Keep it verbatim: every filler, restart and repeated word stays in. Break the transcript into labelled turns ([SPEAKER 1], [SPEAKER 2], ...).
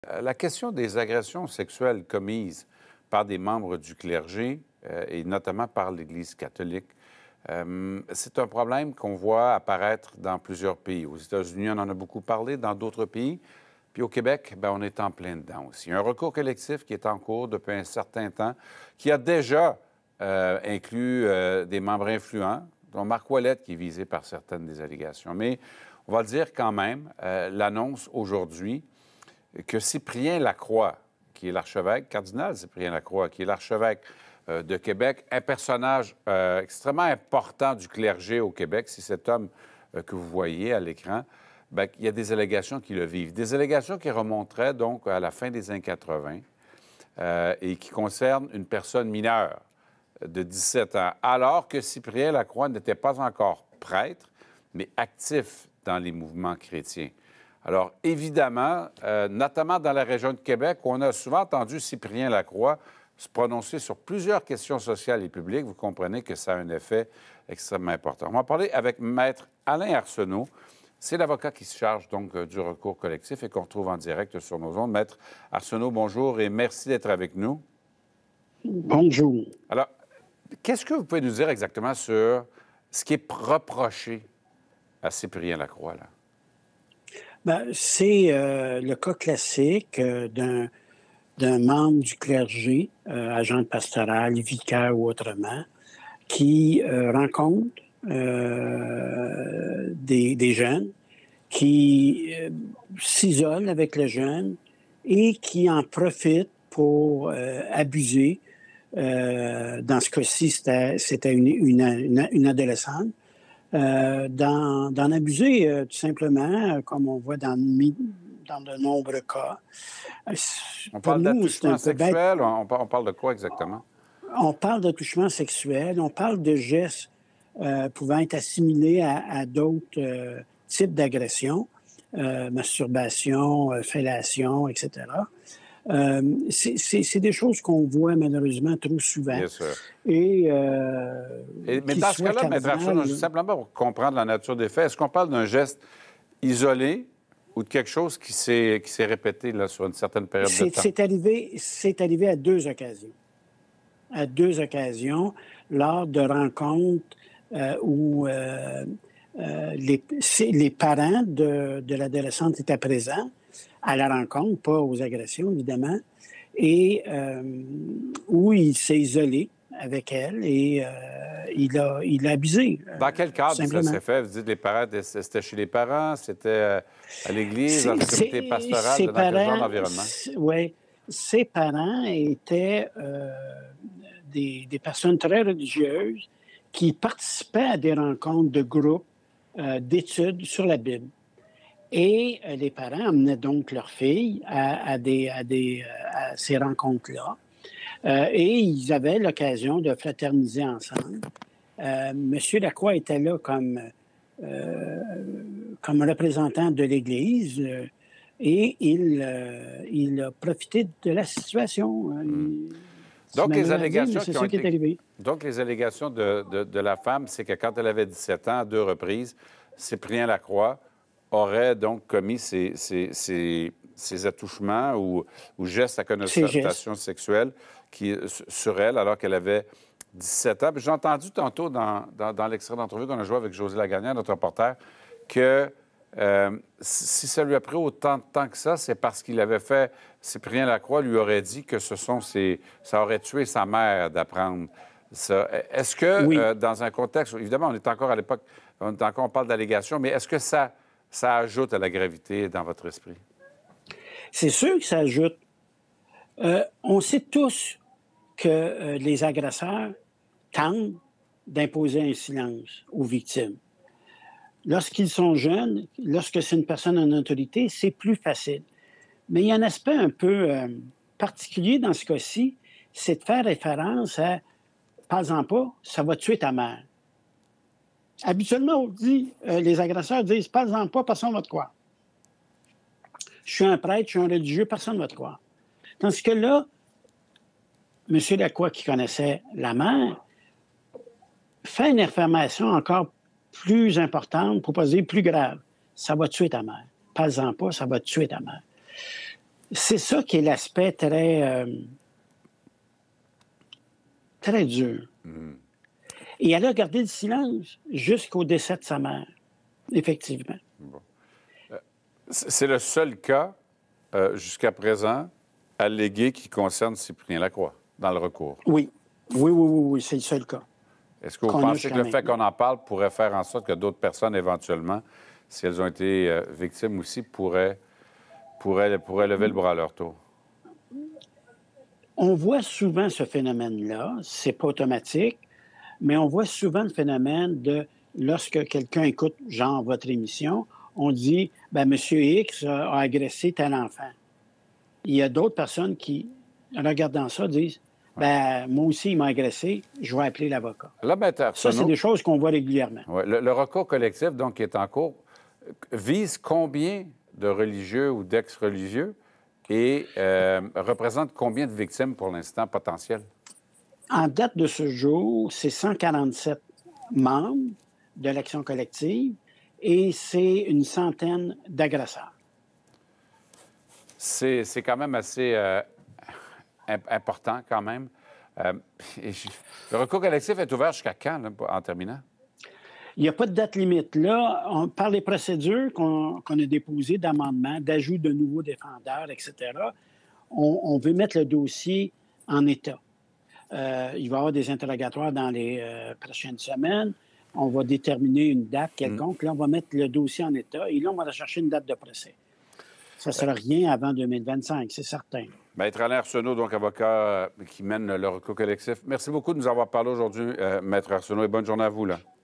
[SPEAKER 1] Euh, La question des agressions sexuelles commises par des membres du clergé, euh, et notamment par l'Église catholique, euh, c'est un problème qu'on voit apparaître dans plusieurs pays. Aux États-Unis, on en a beaucoup parlé, dans d'autres pays. Puis au Québec, bien, on est en plein dedans aussi. Il y a un recours collectif qui est en cours depuis un certain temps, qui a déjà euh, inclus euh, des membres influents, dont Marc Ouellette, qui est visé par certaines des allégations. Mais on va le dire quand même, euh, l'annonce aujourd'hui que Cyprien Lacroix, qui est l'archevêque, cardinal Cyprien Lacroix, qui est l'archevêque euh, de Québec, un personnage euh, extrêmement important du clergé au Québec, c'est cet homme euh, que vous voyez à l'écran, bien, il y a des allégations qui le vivent. Des allégations qui remonteraient donc à la fin des années quatre-vingt euh, et qui concernent une personne mineure de dix-sept ans, alors que Cyprien Lacroix n'était pas encore prêtre, mais actif dans les mouvements chrétiens. Alors, évidemment, euh, notamment dans la région de Québec, où on a souvent entendu Cyprien Lacroix se prononcer sur plusieurs questions sociales et publiques, vous comprenez que ça a un effet extrêmement important. On va parler avec Maître Alain Arsenault. C'est l'avocat qui se charge donc du recours collectif et qu'on retrouve en direct sur nos ondes. Maître Arsenault, bonjour et merci d'être avec nous.
[SPEAKER 2] Bonjour.
[SPEAKER 1] Alors, qu'est-ce que vous pouvez nous dire exactement sur ce qui est reproché à Cyprien Lacroix, là?
[SPEAKER 2] Ben, c'est euh, le cas classique euh, d'un, d'un membre du clergé, euh, agent pastoral, vicaire ou autrement, qui euh, rencontre euh, des, des jeunes, qui euh, s'isole avec le jeune et qui en profite pour euh, abuser. Euh, dans ce cas-ci, c'était, c'était une, une, une, une adolescente. Euh, d'en, d'en abuser euh, tout simplement, euh, comme on voit dans, dans de nombreux cas. Euh,
[SPEAKER 1] On
[SPEAKER 2] pour
[SPEAKER 1] parle
[SPEAKER 2] nous, c'est
[SPEAKER 1] d'attouchement
[SPEAKER 2] un peu bête.
[SPEAKER 1] sexuel, on, on parle de quoi exactement?
[SPEAKER 2] On parle d'attouchement sexuel, on parle de gestes euh, pouvant être assimilés à, à d'autres euh, types d'agressions, euh, masturbation, euh, fellation, et cetera. Euh, c'est, c'est, c'est des choses qu'on voit malheureusement trop souvent.
[SPEAKER 1] Bien sûr.
[SPEAKER 2] Et, euh,
[SPEAKER 1] Et, mais dans ce cas-là, Maître Arsenault, simplement pour comprendre la nature des faits, est-ce qu'on parle d'un geste isolé ou de quelque chose qui s'est, qui s'est répété là, sur une certaine période
[SPEAKER 2] c'est,
[SPEAKER 1] de temps?
[SPEAKER 2] C'est arrivé, c'est arrivé à deux occasions. À deux occasions, lors de rencontres euh, où euh, euh, les, les parents de, de l'adolescente étaient présents à la rencontre, pas aux agressions, évidemment, et euh, où il s'est isolé avec elle et euh, il, a, il a abusé.
[SPEAKER 1] Dans quel cadre
[SPEAKER 2] simplement.
[SPEAKER 1] ça s'est fait? Vous dites les parents, c'était chez les parents, c'était à l'église, dans le comité pastoral, dans
[SPEAKER 2] parents,
[SPEAKER 1] quel genre d'environnement?
[SPEAKER 2] Oui, ses parents étaient euh, des, des personnes très religieuses qui participaient à des rencontres de groupes euh, d'études sur la Bible. Et euh, les parents amenaient donc leurs filles à, à, des, à, des, à ces rencontres-là. Euh, et ils avaient l'occasion de fraterniser ensemble. Euh, Monsieur Lacroix était là comme, euh, comme représentant de l'Église euh, et il, euh, il a profité de la situation.
[SPEAKER 1] Mmh. Donc, les allégations
[SPEAKER 2] dit,
[SPEAKER 1] qui ont été... Donc, les allégations de, de, de la femme, c'est que quand elle avait dix-sept ans, à deux reprises, Cyprien Lacroix aurait donc commis ces, ces, ces, ces attouchements ou, ou gestes à connotation sexuelle qui, sur elle alors qu'elle avait dix-sept ans. Puis j'ai entendu tantôt dans, dans, dans l'extrait d'entrevue qu'on a joué avec José Lagagnan, notre reporter, que euh, si ça lui a pris autant de temps que ça, c'est parce qu'il avait fait... Cyprien Lacroix lui aurait dit que ce sont ses, ça aurait tué sa mère d'apprendre ça. Est-ce que, oui. euh, dans un contexte... Évidemment, on est encore à l'époque... On est encore, on parle d'allégations, mais est-ce que ça... ça ajoute à la gravité dans votre esprit?
[SPEAKER 2] C'est sûr que ça ajoute. Euh, on sait tous que euh, les agresseurs tentent d'imposer un silence aux victimes. Lorsqu'ils sont jeunes, lorsque c'est une personne en autorité, c'est plus facile. Mais il y a un aspect un peu euh, particulier dans ce cas-ci, c'est de faire référence à « parle-en pas, ça va tuer ta mère ». Habituellement, on dit, euh, les agresseurs disent « parle-en pas, personne ne va te croire ». Je suis un prêtre, je suis un religieux, personne ne va te croire. Tandis que là, M. Lacroix, qui connaissait la mère, fait une affirmation encore plus importante, pour pas dire plus grave. Ça va tuer ta mère. Parle-en pas, ça va tuer ta mère. C'est ça qui est l'aspect très, euh, très dur.
[SPEAKER 1] Mmh.
[SPEAKER 2] Et elle a gardé le silence jusqu'au décès de sa mère, effectivement.
[SPEAKER 1] Bon. Euh, c'est le seul cas, euh, jusqu'à présent, allégué qui concerne Cyprien Lacroix, dans le recours.
[SPEAKER 2] Oui, oui, oui, oui, oui, c'est le seul cas.
[SPEAKER 1] Est-ce que vous
[SPEAKER 2] Qu'on a
[SPEAKER 1] pensez que le
[SPEAKER 2] jusqu'à
[SPEAKER 1] fait qu'on en parle pourrait faire en sorte que d'autres personnes, éventuellement, si elles ont été euh, victimes aussi, pourraient, pourraient, pourraient lever le bras à leur tour?
[SPEAKER 2] On voit souvent ce phénomène-là, c'est pas automatique, mais on voit souvent le phénomène de lorsque quelqu'un écoute, genre, votre émission, on dit, ben Monsieur X a agressé tel enfant. Il y a d'autres personnes qui, en regardant ça, disent, ben moi aussi, il m'a agressé, je vais appeler l'avocat.
[SPEAKER 1] Là, Maître Arsenault,
[SPEAKER 2] ça, c'est des choses qu'on voit régulièrement.
[SPEAKER 1] Ouais, le, le recours collectif, donc, qui est en cours, vise combien de religieux ou d'ex-religieux et euh, représente combien de victimes pour l'instant potentielles?
[SPEAKER 2] En date de ce jour, c'est cent quarante-sept membres de l'action collective et c'est une centaine d'agresseurs.
[SPEAKER 1] C'est, c'est quand même assez euh, important, quand même. Euh, et je, le recours collectif est ouvert jusqu'à quand, là, en terminant?
[SPEAKER 2] Il n'y a pas de date limite. Là, on, par les procédures qu'on, qu'on a déposées d'amendement, d'ajout de nouveaux défendeurs, et cetera, on, on veut mettre le dossier en état. Euh, il va y avoir des interrogatoires dans les euh, prochaines semaines. On va déterminer une date quelconque. Mm. Là, on va mettre le dossier en état et là, on va rechercher une date de procès. Ça ne sera rien avant deux mille vingt-cinq, c'est certain.
[SPEAKER 1] Maître Alain Arsenault, donc avocat euh, qui mène le recours collectif. Merci beaucoup de nous avoir parlé aujourd'hui, euh, Maître Arsenault, et bonne journée à vous, là.